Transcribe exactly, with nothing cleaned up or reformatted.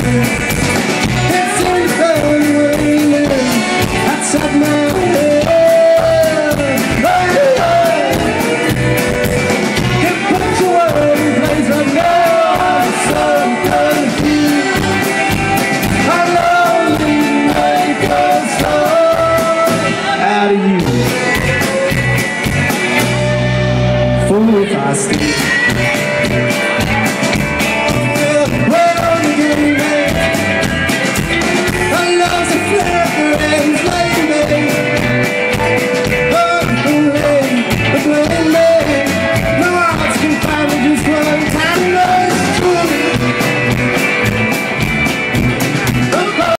It's only raining outside my head. Can't put your word in place right now. I'm so confused. I'll only make a song out of you. Fool if I stay.